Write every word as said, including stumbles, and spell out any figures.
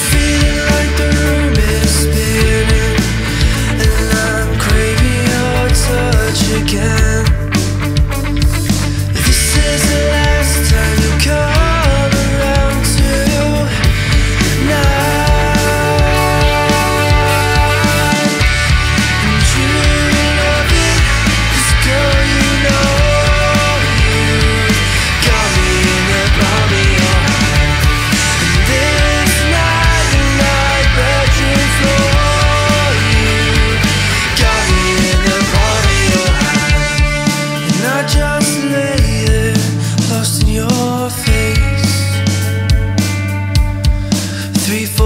feeling like the room is spinning, and I'm craving your touch again. This is the last time you come around tonight. And you love it, 'cause girl, you know you got me in the palm of your hand. And this night, the night bedroom floor, you got me in the palm of your hand. And I just lay there, lost in your face. Three, four